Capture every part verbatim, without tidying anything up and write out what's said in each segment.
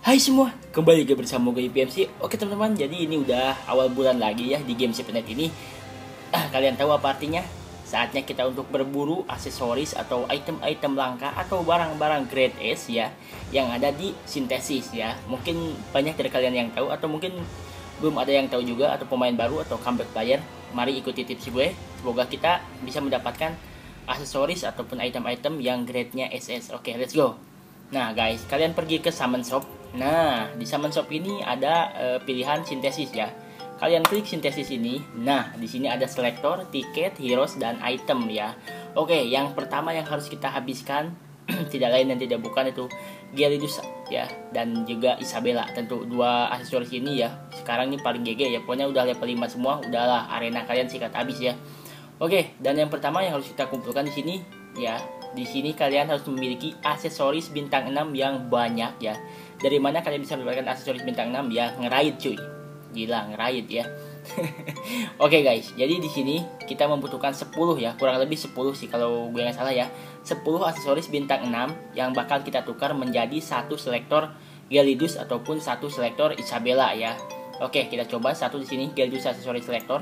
Hai semua, kembali lagi bersama gue P M C. Oke teman-teman, jadi ini udah awal bulan lagi ya di game Games ini. Ah, kalian tahu apa artinya? Saatnya kita untuk berburu aksesoris atau item-item langka atau barang-barang grade S ya, yang ada di Sintesis ya. Mungkin banyak dari kalian yang tahu atau mungkin belum ada yang tahu juga, atau pemain baru atau comeback player. Mari ikuti tips gue. Semoga kita bisa mendapatkan aksesoris ataupun item-item yang grade-nya S S. Oke, let's go. Nah guys, kalian pergi ke Summon Shop. Nah, di Summon Shop ini ada uh, pilihan sintesis ya. Kalian klik sintesis ini. Nah, di sini ada selektor, tiket, heroes, dan item ya. Oke, yang pertama yang harus kita habiskan tidak lain dan tidak bukan itu Gyarados ya, dan juga Isabella. Tentu dua aksesoris ini ya. Sekarang ini paling G G ya. Pokoknya udah level lima semua, udahlah arena kalian sikat habis ya. Oke, dan yang pertama yang harus kita kumpulkan di sini ya. Di sini kalian harus memiliki aksesoris bintang enam yang banyak ya. Dari mana kalian bisa mendapatkan aksesoris bintang enam ya? Ngeraid cuy. Gila, ngeraid ya. Oke guys, jadi di sini kita membutuhkan sepuluh ya, kurang lebih sepuluh sih kalau gue nggak salah ya. sepuluh aksesoris bintang enam yang bakal kita tukar menjadi satu selektor Gyarados ataupun satu selektor Isabella ya. Oke, kita coba satu di sini Gyarados aksesoris selektor.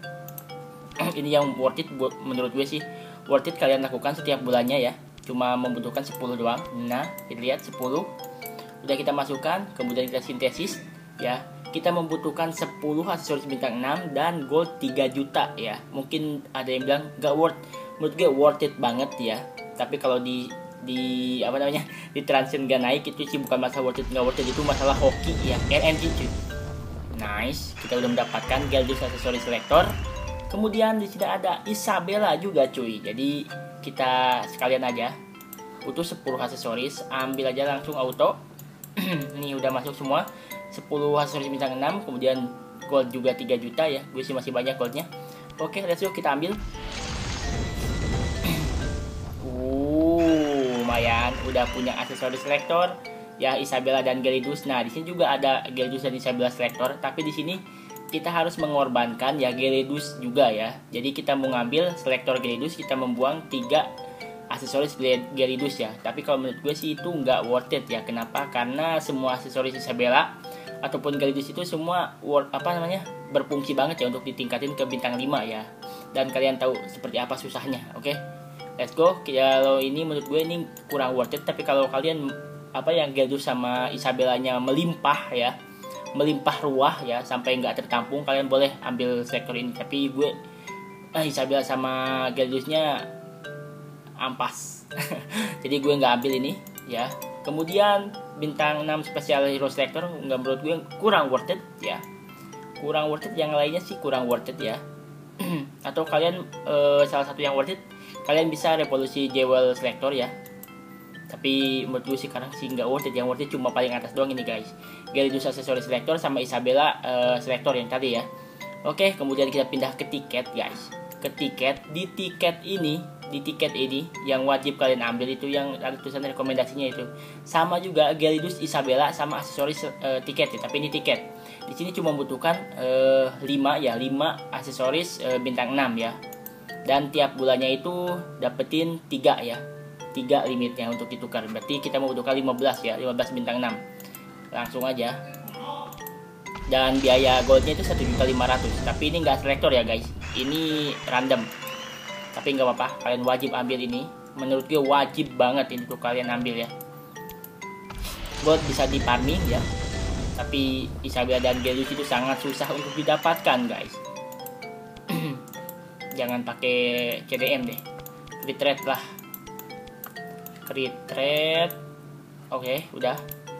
Ini yang worth it menurut gue sih. Worth it kalian lakukan setiap bulannya ya. Cuma membutuhkan sepuluh doang. Nah, kita lihat sepuluh. Udah kita masukkan, kemudian kita sintesis ya. Kita membutuhkan sepuluh aksesoris bintang enam dan gold tiga juta ya. Mungkin ada yang bilang gak worth. Menurut gue worth it banget ya. Tapi kalau di di apa namanya? Di transfer gak naik, itu sih bukan masalah worth it gak worth it, itu masalah hoki ya. R N G cuy. Nice, kita udah mendapatkan Gyarados aksesoris selektor. Kemudian di sini ada Isabella juga cuy. Jadi kita sekalian aja butuh sepuluh aksesoris, ambil aja langsung auto. Ini udah masuk semua sepuluh aksesoris bintang enam, kemudian gold juga tiga juta ya. Gue sih masih banyak goldnya. Oke, let's go, kita ambil. Uh, lumayan udah punya aksesoris selektor ya, Isabella dan Gyarados. Nah, di sini juga ada Gyarados dan Isabella selektor, tapi di sini kita harus mengorbankan ya Gyarados juga ya. Jadi kita mau ngambil selektor Gyarados, kita membuang tiga aksesoris Gyarados ya. Tapi kalau menurut gue sih itu nggak worth it ya. Kenapa? Karena semua aksesoris Isabella ataupun Gyarados itu semua worth, apa namanya, berfungsi banget ya untuk ditingkatin ke bintang lima ya. Dan kalian tahu seperti apa susahnya. Oke, let's go. Kalau ini menurut gue ini kurang worth it. Tapi kalau kalian apa yang Gyarados sama Isabellanya melimpah ya, melimpah ruah ya, sampai nggak tertampung, kalian boleh ambil selektor ini. Tapi gue eh, Isabella sama Gyaradosnya ampas. Jadi gue nggak ambil ini ya. Kemudian bintang enam special hero selector nggak, menurut gue kurang worth it ya. Kurang worth it, yang lainnya sih kurang worth it ya. Atau kalian eh, salah satu yang worth it, kalian bisa revolusi jewel selector ya. Tapi menurut gue sih sekarang sih nggak worth it. Yang worth it cuma paling atas doang ini guys, Gyarados aksesoris selector sama Isabella uh, selector yang tadi ya. Oke, kemudian kita pindah ke tiket guys. Ke tiket, di tiket ini, di tiket ini yang wajib kalian ambil itu yang ada tulisan rekomendasinya itu. Sama juga Gyarados, Isabella sama aksesoris uh, tiket ya, tapi ini tiket. Di sini cuma membutuhkan uh, lima ya, lima aksesoris uh, bintang enam ya. Dan tiap bulannya itu dapetin tiga ya. tiga limitnya untuk ditukar. Berarti kita membutuhkan lima belas ya, lima belas bintang enam. Langsung aja. Dan biaya goldnya itu satu juta lima ratus ribu. Tapi ini nggak selektor ya guys. Ini random. Tapi nggak apa-apa, kalian wajib ambil ini. Menurut gue wajib banget ini untuk kalian ambil ya. Gold bisa di farming ya. Tapi Isabella dan Gyarados itu sangat susah untuk didapatkan guys. Jangan pakai C D M deh. Free trade lah. Free trade. Oke, udah.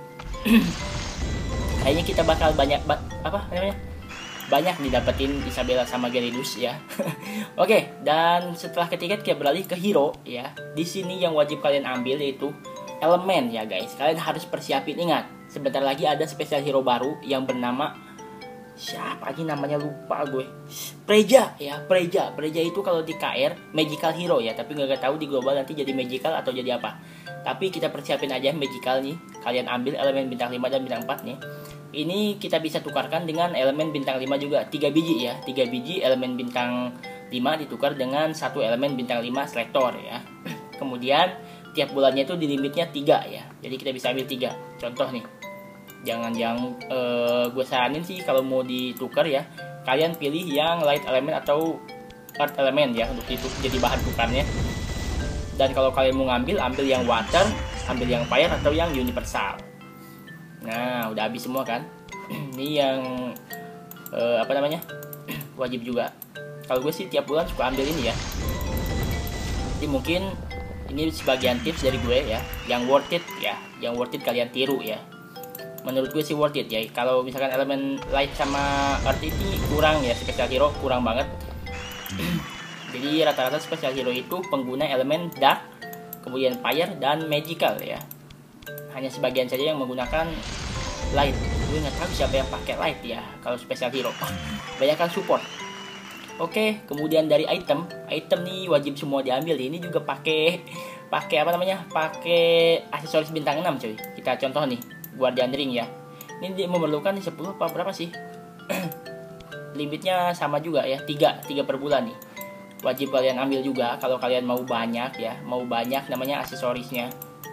Kayaknya kita bakal banyak ba apa namanya? Banyak didapetin Isabella sama Gyarados ya. Oke, dan setelah ketiga kita beralih ke hero ya. Di sini yang wajib kalian ambil yaitu elemen ya guys. Kalian harus persiapin, ingat, sebentar lagi ada spesial hero baru yang bernama siapa aja namanya, lupa gue. Preja ya, Preja. Preja itu kalau di K R magical hero ya, tapi nggak tahu di global nanti jadi magical atau jadi apa. Tapi kita persiapin aja magical nih. Kalian ambil elemen bintang lima dan bintang empat nih. Ini kita bisa tukarkan dengan elemen bintang lima juga, tiga biji ya. tiga biji elemen bintang lima ditukar dengan satu elemen bintang lima selektor ya. Kemudian tiap bulannya itu di limitnya tiga ya. Jadi kita bisa ambil tiga. Contoh nih. Jangan yang uh, gue saranin sih kalau mau ditukar ya, kalian pilih yang light element atau earth element ya untuk itu jadi bahan tukarnya. Dan kalau kalian mau ngambil, ambil yang water, ambil yang fire atau yang universal. Nah, udah habis semua kan? Ini yang uh, apa namanya? Wajib juga. Kalau gue sih tiap bulan suka ambil ini ya. Jadi mungkin ini sebagian tips dari gue ya, yang worth it ya, yang worth it kalian tiru ya. Menurut gue sih worth it ya. Kalau misalkan elemen light sama earth ini kurang ya, special hero kurang banget. Jadi rata-rata special hero itu pengguna elemen dark, kemudian fire dan magical ya. Hanya sebagian saja yang menggunakan light. Gue nggak tahu siapa yang pakai light ya kalau special hero. Banyak kan support. Oke, kemudian dari item, item nih wajib semua diambil. Ini juga pakai pakai apa namanya? Pakai aksesoris bintang enam, cuy. Kita contoh nih, Guardian Ring ya. Ini dia memerlukan sepuluh apa berapa sih? Limitnya sama juga ya, tiga, tiga per bulan nih. Wajib kalian ambil juga kalau kalian mau banyak ya, mau banyak namanya aksesorisnya.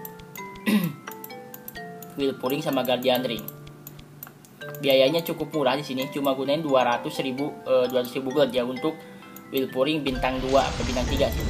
Wheel Pouring sama Guardian Ring. Biayanya cukup murah di sini, cuma gunain dua ratus ribu gold ya untuk Wheel Pouring bintang dua atau bintang tiga sih.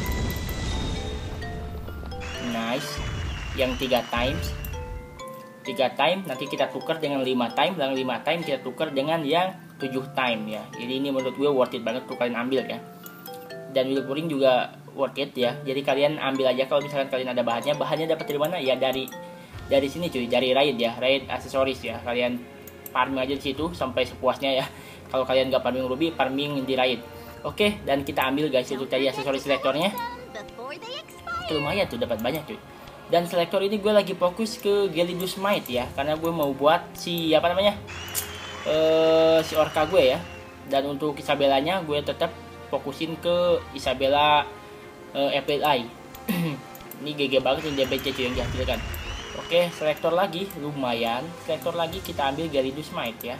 Nice. Yang tiga times. tiga time nanti kita tukar dengan lima time, dan lima time kita tukar dengan yang tujuh time ya. Jadi ini menurut gue worth it banget untuk kalian ambil ya. Dan Wheel Pouring juga worth it ya. Jadi kalian ambil aja kalau misalkan kalian ada bahannya. Bahannya dapat dari mana? Ya dari dari sini cuy, dari raid ya, raid aksesoris ya. Kalian farming aja di situ sampai sepuasnya ya. Kalau kalian nggak farming ruby, farming di raid. Oke, dan kita ambil guys itu tadi aksesoris selektornya. Itu lumayan tuh, dapat banyak cuy. Dan selektor ini gue lagi fokus ke Gelidus Might ya, karena gue mau buat si apa namanya uh, si orca gue ya. Dan untuk Isabellanya gue tetap fokusin ke Isabella uh, April Eye. Ini G G banget ini D B C cuy yang dihasilkan. Oke, selektor lagi, lumayan. Selektor lagi kita ambil Gelidus Might ya.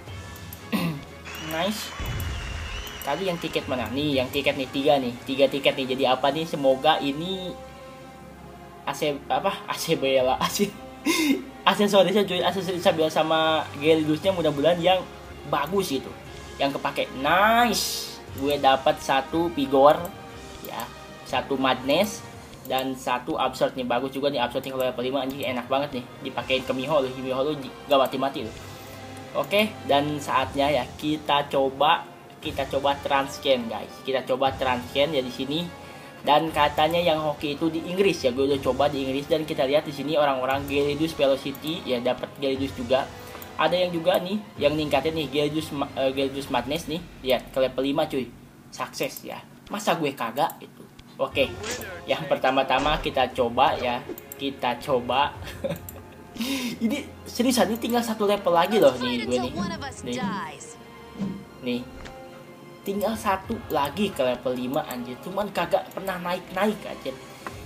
Nice. Tadi yang tiket mana? Nih, yang tiket nih tiga nih, tiga tiket nih. Jadi apa nih? Semoga ini A C apa? A C Bella, A C aksesorisnya cuy, aksesoris Isabella sama Gelidusnya mudah-mudahan yang bagus itu, yang kepake. Nice. Gue dapat satu Vigor ya, satu Madness dan satu Absurd nih. Bagus juga nih Absurd nih kalau level lima, anjing enak banget nih dipakein ke Miho loh. Miho lo gak mati-mati loh. Oke, dan saatnya ya kita coba kita coba transcan guys. Kita coba transcan ya di sini. Dan katanya yang hoki itu di Inggris ya. Gue udah coba di Inggris dan kita lihat di sini orang-orang Gelidus Velocity ya dapat Gelidus juga. Ada yang juga nih yang ningkatin nih Gelidus uh, Gelidus Madness nih. Lihat ke level lima cuy. Sukses ya. Masa gue kagak itu. Oke. Yang pertama-tama kita coba ya. Kita coba. Ini seriusan ini tinggal satu level lagi loh nih gue nih. Nih. Nih. Tinggal satu lagi ke level lima anjir. Cuman kagak pernah naik-naik aja.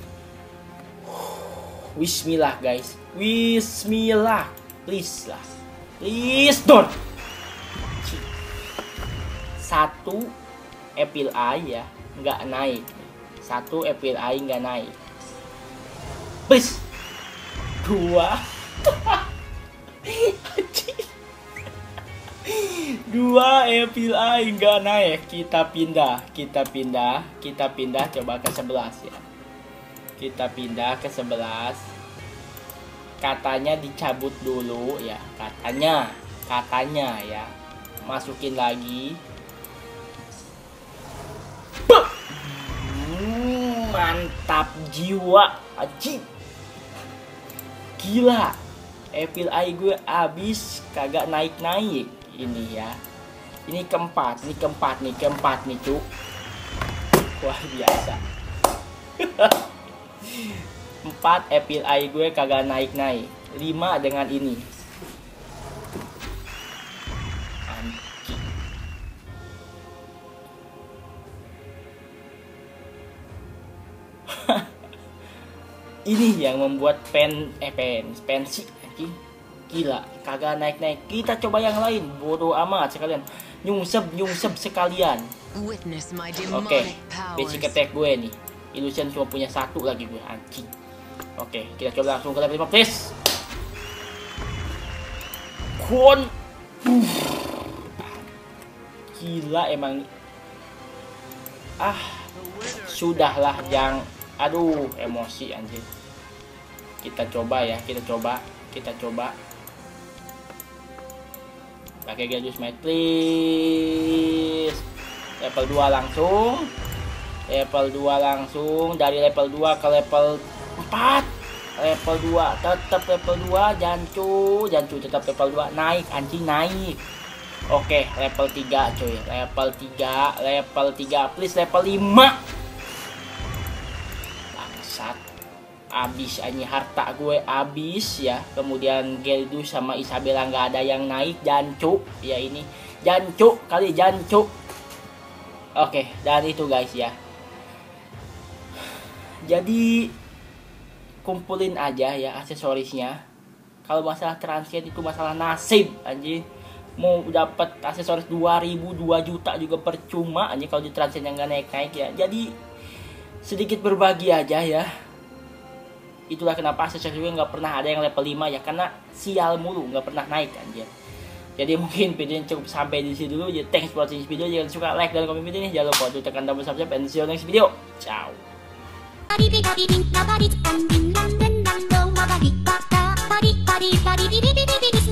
Bismillah guys. Bismillah. Please lah. Please don't. Satu April Eye ya. Nggak naik. Satu April Eye nggak naik. Please. Dua. Dua April Eye nggak naik. Kita pindah, kita pindah, kita pindah coba ke sebelas ya. Kita pindah ke sebelas. Katanya dicabut dulu ya, katanya, katanya ya. Masukin lagi. Hmm, mantap jiwa, ajib. Gila. April Eye gue abis kagak naik-naik. Ini ya, ini keempat, ini keempat nih, keempat nih cuk. Wah biasa. Empat April Eye gue kagak naik-naik. Lima dengan ini. Anjing. Ini yang membuat pen, eh pen, pensi anjing. Gila, kagak naik-naik. Kita coba yang lain. Bodoh amat sekalian. Nyungsep, nyungsep sekalian. Oke, okay. Basic attack gue nih. Illusion cuma punya satu lagi gue, anjing. Oke, okay, kita coba langsung ke level lima, please. Kon. Gila emang. Ah, sudahlah yang aduh emosi anjir. Kita coba ya, kita coba, kita coba. Pakai Gladius Smite please. Level dua langsung. Level dua langsung dari level dua ke level empat. Level dua tetap level dua, jancu, jancu tetap level dua, naik anjing naik. Oke, level tiga cuy. Level tiga, level tiga, please level lima. Bangsat. Abis anjing harta gue abis ya. Kemudian Geldus sama Isabella nggak ada yang naik, jancu. Ya ini jancu kali jancu. Oke, dan itu guys ya. Jadi kumpulin aja ya aksesorisnya. Kalau masalah transient itu masalah nasib anjing. Mau dapat aksesoris dua ribu, dua juta juga percuma anjing kalau di transient yang nggak naik-naik ya. Jadi sedikit berbagi aja ya. Itulah kenapa aksesoris gue nggak pernah ada yang level lima ya, karena sial mulu nggak pernah naik anjir. Jadi mungkin videonya cukup sampai di sini dulu. Jadi thanks for watching this video. Jangan suka like dan komen video ini. Jangan lupa untuk tekan tombol subscribe and see you next video. Ciao. Pari pari pari pari pari pari pari pari pari pari pari pari pari